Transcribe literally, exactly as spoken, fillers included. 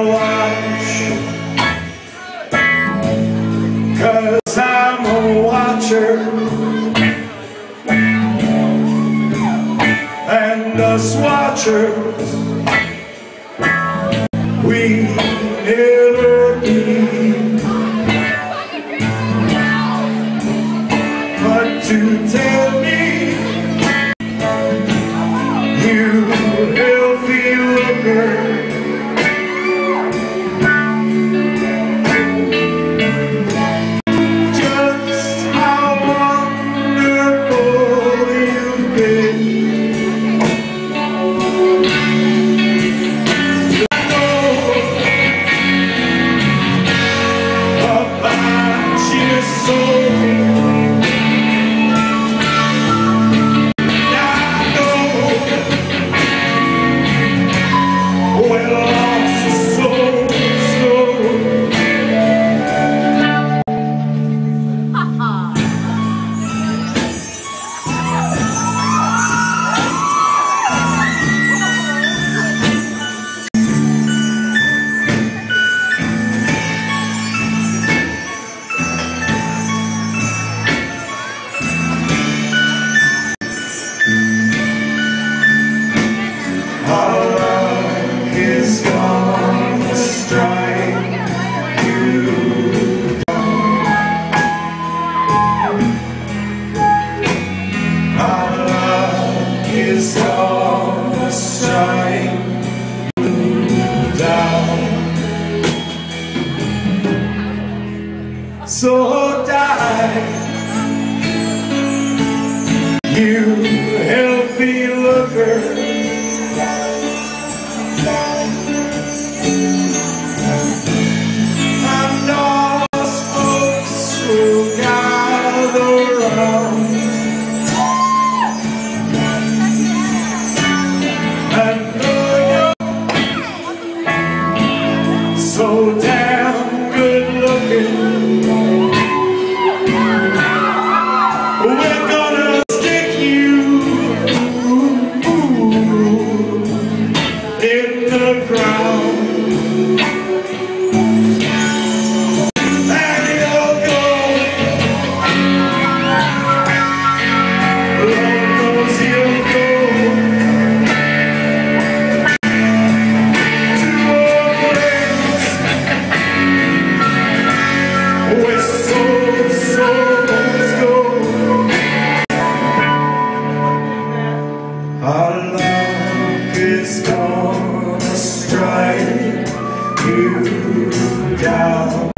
watch, 'cause I'm a watcher, and us watchers, we never need but to tell me, you healthy looker, just how wonderful you've been. I know about your soul. It's gonna strike you down. So die, you healthy looker. And all us folks will gather round. So damn good looking, we're gonna stick you in the ground. And you'll go, Lord knows you'll go with souls, souls go. Our luck is gonna strike you down.